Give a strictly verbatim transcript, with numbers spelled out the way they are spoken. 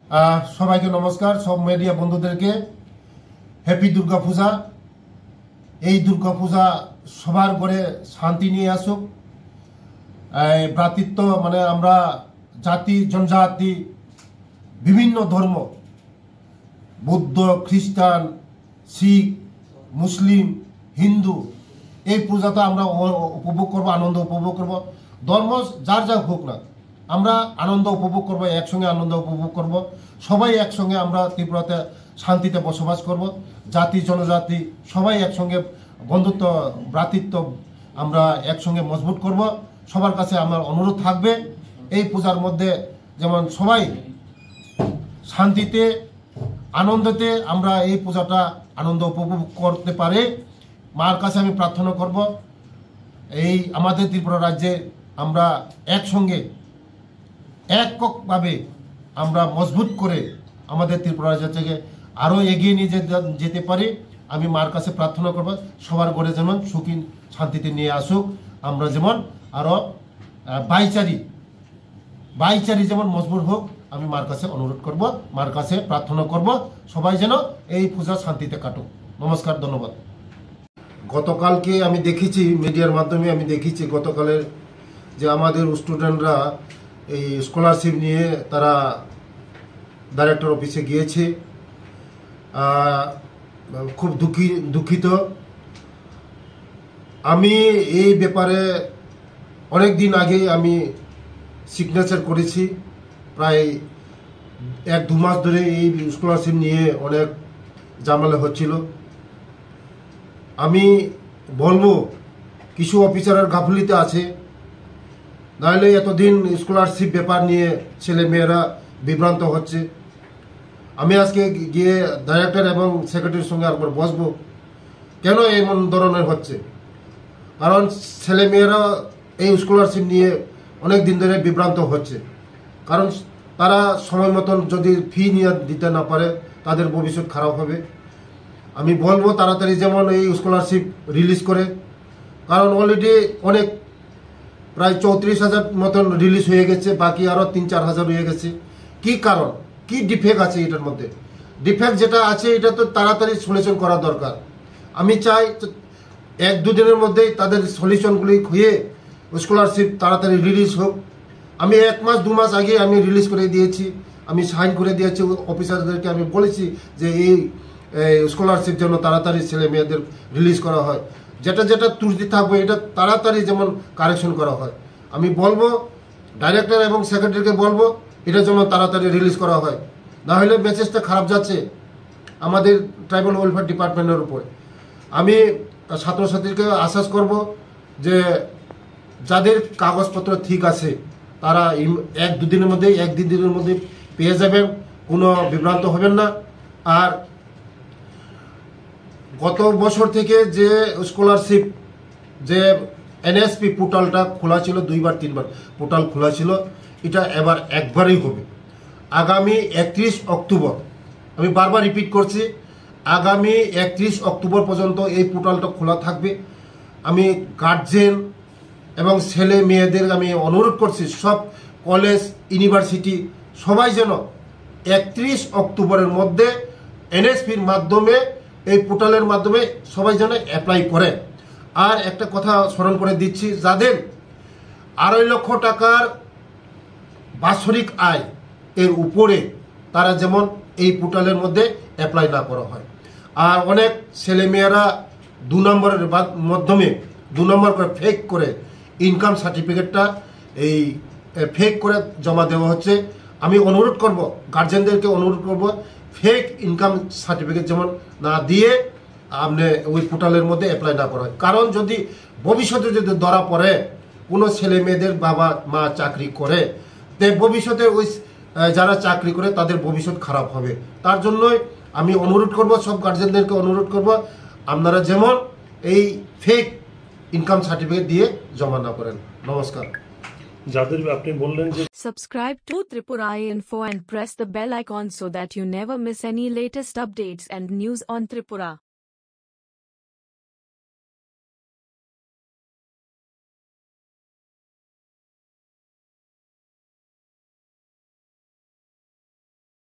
আহ, সবাইকে নমস্কার। সব মিডিয়া বন্ধুদেরকে হ্যাপি দুর্গা পূজা। এই দুর্গা পূজা সবার ঘরে শান্তি নিয়ে আসুক। এই ভ্রাতৃত্ব মানে আমরা জাতি জনজাতি বিভিন্ন ধর্ম, বৌদ্ধ, খ্রিস্টান, শিখ, মুসলিম, হিন্দু, এই পূজাটা আমরা উপভোগ করব, আনন্দ উপভোগ করব। ধর্ম যার যা হোক না, আমরা আনন্দ উপভোগ করব, একসঙ্গে আনন্দ উপভোগ করব। সবাই একসঙ্গে আমরা ত্রিপুরাতে শান্তিতে বসবাস করব। জাতি জনজাতি সবাই একসঙ্গে বন্ধুত্ব ভ্রাতৃত্ব আমরা একসঙ্গে মজবুত করব। সবার কাছে আমার অনুরোধ থাকবে এই পূজার মধ্যে যেমন সবাই শান্তিতে আনন্দতে আমরা এই পূজাটা আনন্দ উপভোগ করতে পারে। মার কাছে আমি প্রার্থনা করব এই আমাদের ত্রিপুরা রাজ্যে আমরা একসঙ্গে এককভাবে আমরা মজবুত করে আমাদের ত্রিপুরা রাজ্য থেকে আরও এগিয়ে নিয়ে যেতে পারি। আমি মার কাছে প্রার্থনা করব সবার ঘরে যেমন সুখী শান্তিতে নিয়ে আসুক। আমরা যেমন আরও বাইচারি বাইচারি যেমন মজবুত হোক, আমি মার কাছে অনুরোধ করব, মার কাছে প্রার্থনা করব সবাই যেন এই পূজা শান্তিতে কাটুক। নমস্কার, ধন্যবাদ। গতকালকে আমি দেখেছি, মিডিয়ার মাধ্যমে আমি দেখেছি গতকালের যে আমাদের স্টুডেন্টরা এই স্কলারশিপ নিয়ে তারা ডাইরেক্টর অফিসে গিয়েছে। খুব দুঃখী দুঃখিত। আমি এই ব্যাপারে অনেক দিন আগেই আমি সিগনেচার করেছি। প্রায় এক দু মাস ধরে এই স্কলারশিপ নিয়ে অনেক ঝামেলা হচ্ছিল। আমি বলবো কিছু অফিসারের গাফিলতি আছে, নাহলে এতদিন স্কলারশিপ ব্যাপার নিয়ে ছেলে মেয়েরা বিভ্রান্ত হচ্ছে। আমি আজকে গিয়ে ডাইরেক্টর এবং সেক্রেটারির সঙ্গে একবার বসবো, কেন এমন ধরনের হচ্ছে। কারণ ছেলে মেয়েরা এই স্কলারশিপ নিয়ে অনেক দিন ধরে বিভ্রান্ত হচ্ছে। কারণ তারা সময় মতন যদি ফি নিয়ে দিতে না পারে তাদের ভবিষ্যৎ খারাপ হবে। আমি বলবো তাড়াতাড়ি যেমন এই স্কলারশিপ রিলিজ করে, কারণ অলরেডি অনেক প্রায় চৌত্রিশ হাজার মতন রিলিজ হয়ে গেছে, বাকি আরও তিন চার হাজার হয়ে গেছে। কি কারণ, কি ডিফেক্ট আছে এটার মধ্যে? ডিফেক্ট যেটা আছে এটা তো তাড়াতাড়ি সলিউশন করা দরকার। আমি চাই এক দুদিনের মধ্যেই তাদের সলিউশনগুলি হয়ে স্কলারশিপ তাড়াতাড়ি রিলিজ হোক। আমি এক মাস দু মাস আগে আমি রিলিজ করে দিয়েছি, আমি সাইন করে দিয়েছি অফিসারদেরকে। আমি বলেছি যে এই স্কলারশিপ যেন তাড়াতাড়ি ছেলে মেয়েদের রিলিজ করা হয়, যেটা যেটা ত্রুটি থাকবে এটা তাড়াতাড়ি যেমন কারেকশন করা হয়। আমি বলবো ডাইরেক্টর এবং সেক্রেটারিকে বলবো এটা যেন তাড়াতাড়ি রিলিজ করা হয়, না হলে মেসেজটা খারাপ যাচ্ছে আমাদের ট্রাইবাল ওয়েলফেয়ার ডিপার্টমেন্টের উপরে। আমি ছাত্রছাত্রীকে আশ্বাস করব যে যাদের কাগজপত্র ঠিক আছে তারা এক দুদিনের মধ্যে এক দুই দিনের মধ্যে পেয়ে যাবেন, কোনো বিভ্রান্ত হবেন না। আর গত বছর থেকে যে স্কলারশিপ যে এনএসপি পোর্টালটা খোলা ছিল, দুইবার তিনবার পোর্টাল খোলা ছিল, এটা এবার একবারই হবে। আগামী একত্রিশ অক্টোবর, আমি বারবার রিপিট করছি, আগামী একত্রিশ অক্টোবর পর্যন্ত এই পোর্টালটা খোলা থাকবে। আমি গার্জেন এবং ছেলে মেয়েদের আমি অনুরোধ করছি সব কলেজ ইউনিভার্সিটি সবাই যেন একত্রিশ অক্টোবরের মধ্যে এনএসপির মাধ্যমে এই পোর্টালের মাধ্যমে সবাই যেন অ্যাপ্লাই করে। আর একটা কথা স্মরণ করে দিচ্ছি, যাদের আড়াই লক্ষ টাকার বাৎসরিক আয় এর উপরে তারা যেমন এই পোর্টালের মধ্যে অ্যাপ্লাই না করা হয়। আর অনেক ছেলেমেয়েরা দু নম্বরের মাধ্যমে দু নম্বর করে ফেক করে ইনকাম সার্টিফিকেটটা এই ফেক করে জমা দেওয়া হচ্ছে। আমি অনুরোধ করব, গার্জেনদেরকে অনুরোধ করব, ফেক ইনকাম সার্টিফিকেট যেমন না দিয়ে আপনি ওই পোর্টালের মধ্যে অ্যাপ্লাই না করা হয়। কারণ যদি ভবিষ্যতে যদি ধরা পড়ে কোনো ছেলে মেয়েদের বাবা মা চাকরি করে, তে ভবিষ্যতে ওই যারা চাকরি করে তাদের ভবিষ্যৎ খারাপ হবে। তার জন্যই আমি অনুরোধ করব, সব গার্জেনদেরকে অনুরোধ করব, আপনারা যেমন এই ফেক ইনকাম সার্টিফিকেট দিয়ে জমা না করেন। নমস্কার। যাদের আপনি বললেন যে Subscribe to Tripura Info and press the bell icon so that you never miss any latest updates and news on Tripura.